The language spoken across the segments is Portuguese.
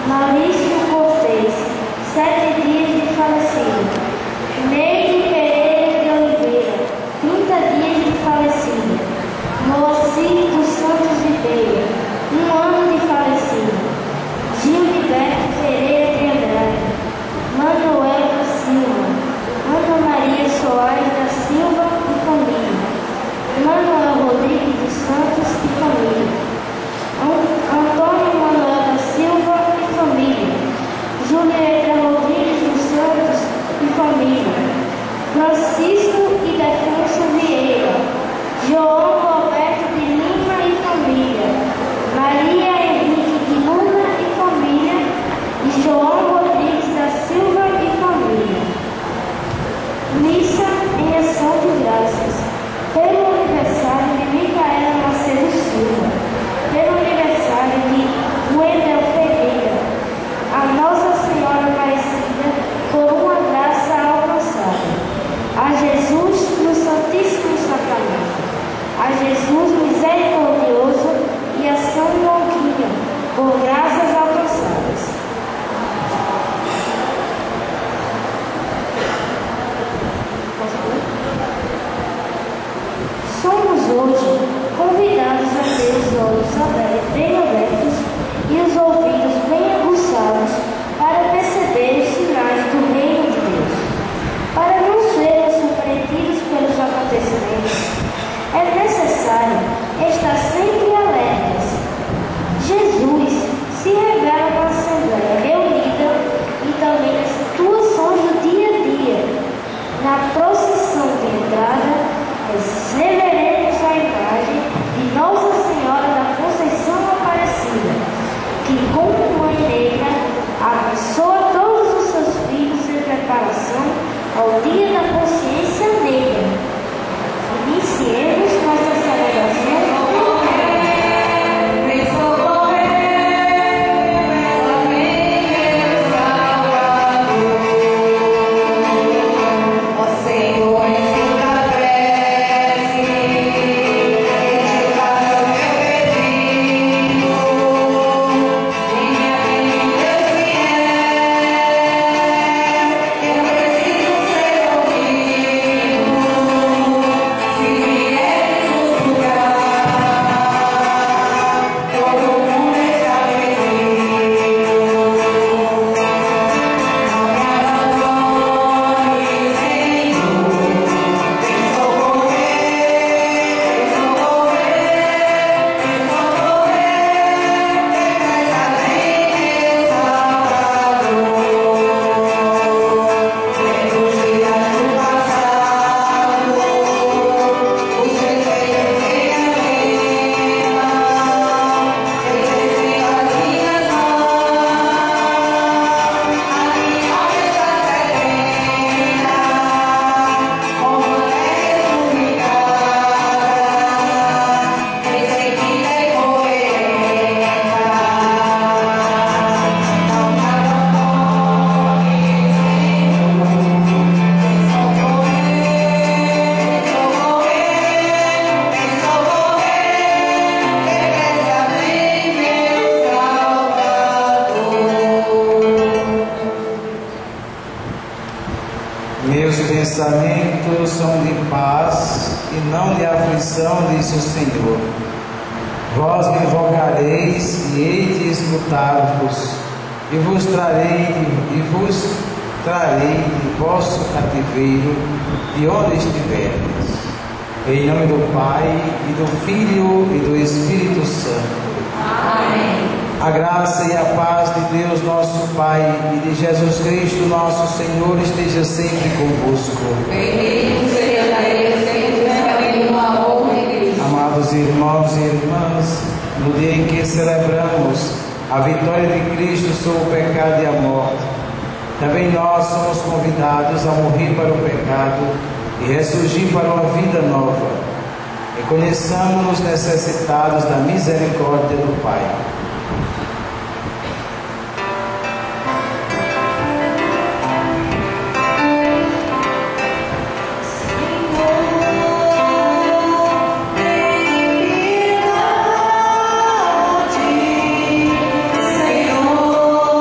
Maurício Cortez, 7 dias de falecido. Neide Pereira de Oliveira, 30 dias de falecido. Moacir dos Santos Ribeiro, 1 ano de falecido. Gilberto Pereira de Andrade, Manuel da Silva, Ana Maria Soares da Silva e família, Manuel Rodrigues dos Santos e família, Antônio Manuel da Silva e família, Julieta Rodrigues dos Santos e família, Francisco e Defenso Vieira, João Roberto de Lima e família, Maria Henrique de Luna e família, e João Rodrigues da Silva e família. Missa em ação de graças pelo aniversário de Micaela Macedo Silva, pelo aniversário de Wendel Ferreira, a Nossa Senhora Aparecida por uma graça alcançada, a Jesus no Santíssimo Sacramento, a Jesus misericordioso e a São Longuinho por graças alcançadas. Somos hoje convidados a ter os olhos bem abertos e os ouvidos bem aguçados para perceber os sinais do reino de Deus, para não sermos surpreendidos pelos acontecimentos. É necessário estar sempre alertas. Jesus se revela na Assembleia reunida e também nas situações do dia a dia. Na procissão de entrada, receberemos a imagem de Nossa Senhora da Conceição Aparecida, que, como mãe negra, abençoa todos os seus filhos em preparação ao Dia da Consciência Negra. Iniciemos nossa celebração. Meus pensamentos são de paz e não de aflição, disse o Senhor. Vós me invocareis e hei de escutar-vos, e vos trarei de vosso cativeiro, de onde estiverdes. Em nome do Pai, e do Filho, e do Espírito Santo. Amém. A graça e a paz de Deus nosso Pai e de Jesus Cristo nosso Senhor esteja sempre convosco. Bendito seja Deus, sempre no amor de Cristo. Amados irmãos e irmãs, no dia em que celebramos a vitória de Cristo sobre o pecado e a morte, também nós somos convidados a morrer para o pecado e ressurgir para uma vida nova. Reconheçamos-nos necessitados da misericórdia do Pai. Senhor,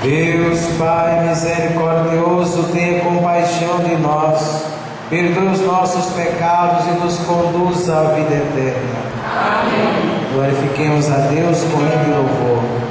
Deus Pai misericordioso, tenha compaixão de nós, perdoe os nossos pecados e nos conduza à vida eterna. Amém. Glorifiquemos a Deus com hino e louvor.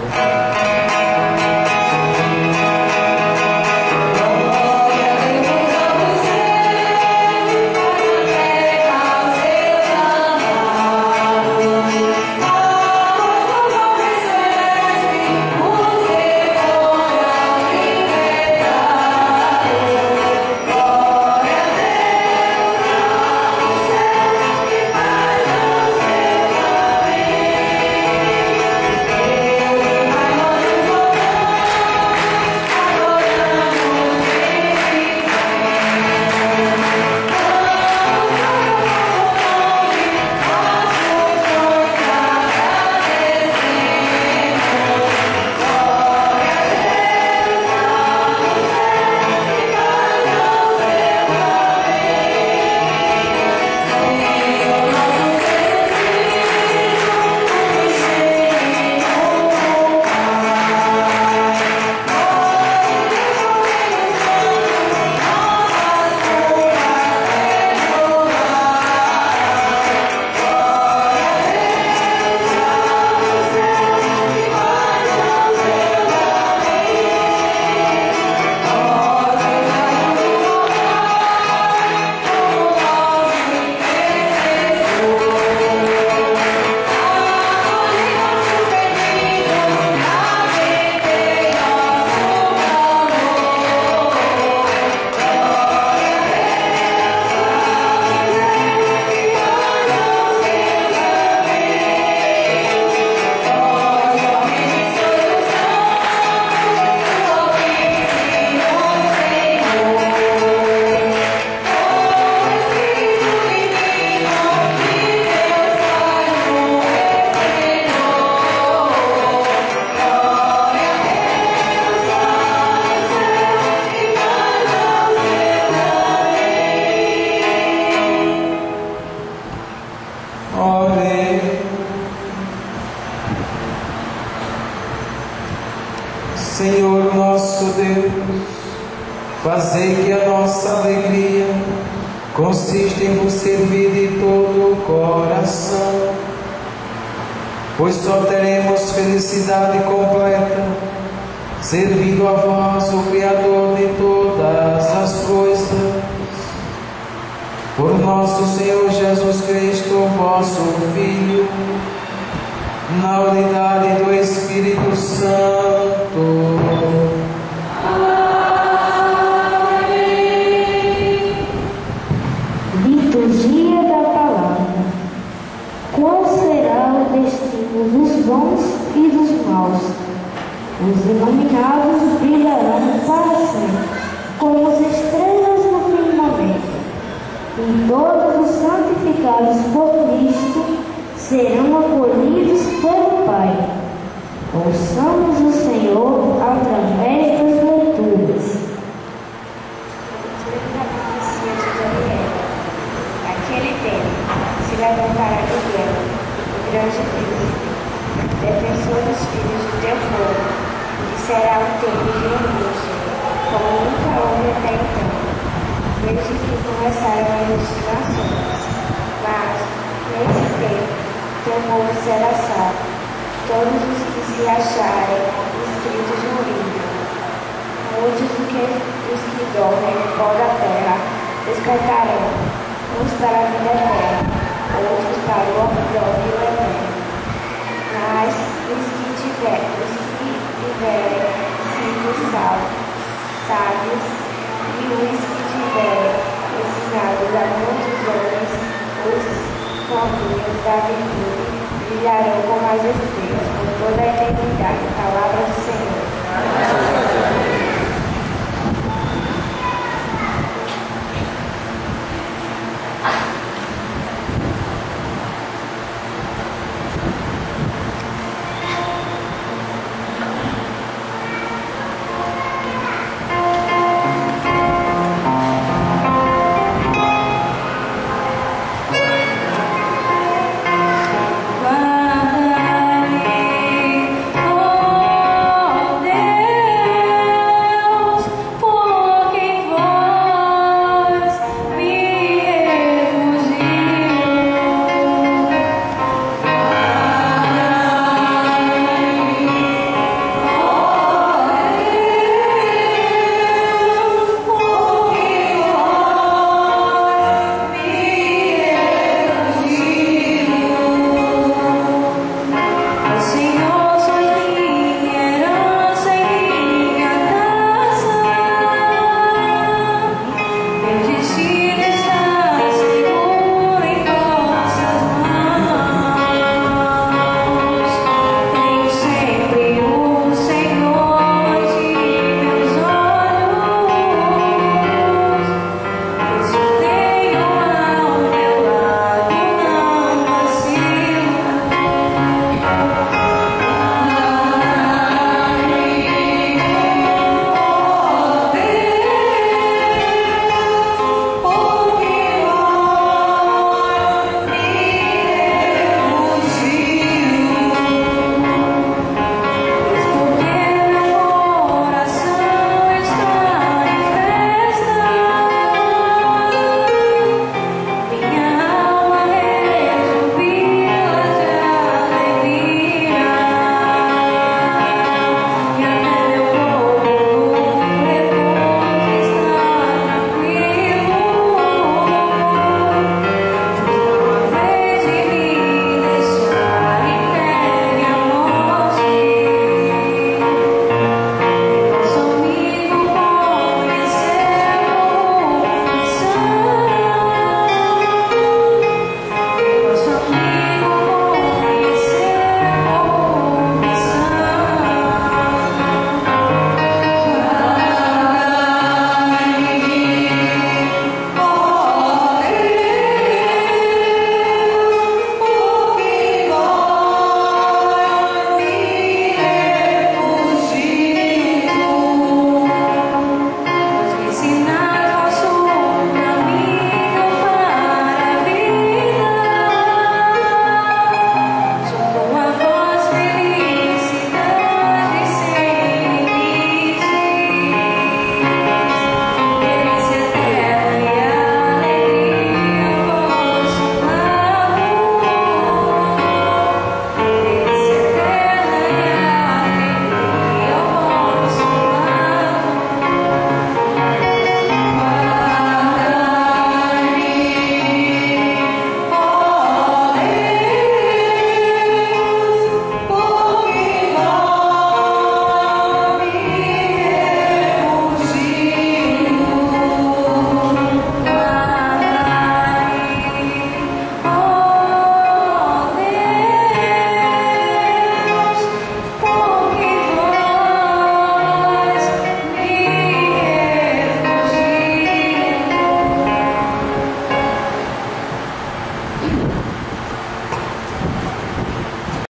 Senhor nosso Deus, fazei que a nossa alegria consista em vos servir de todo o coração, pois só teremos felicidade completa servindo a vós, o Criador de todas as coisas. Por nosso Senhor Jesus Cristo, vosso Filho, na unidade do Espírito Santo. Liturgia da Palavra. Qual será o destino dos bons e dos maus? Os iluminados brilharão para sempre, como as estrelas no firmamento. E todos os santificados por Cristo serão acolhidos pelo Pai. Ouçamos o Senhor através das leituras. Leitura da profecia de Daniel. Naquele tempo se levantará Miguel, o grande príncipe, defensor dos filhos do teu povo, e será um tempo de angústia, como nunca houve até então, desde que começaram as legislações. Mas, nesse tempo, teu povo será salvo, todos os que se acharem inscritos no livro. Muitos dos que dormem no pó da terra despertarão, uns para a vida eterna, outros para o opróbrio eterno. Mas os que tiverem sido sábios, e os que tiverem ensinado a muitos homens os caminhos da virtude, brilharão como as estrelas por toda a eternidade. Palavra do Senhor.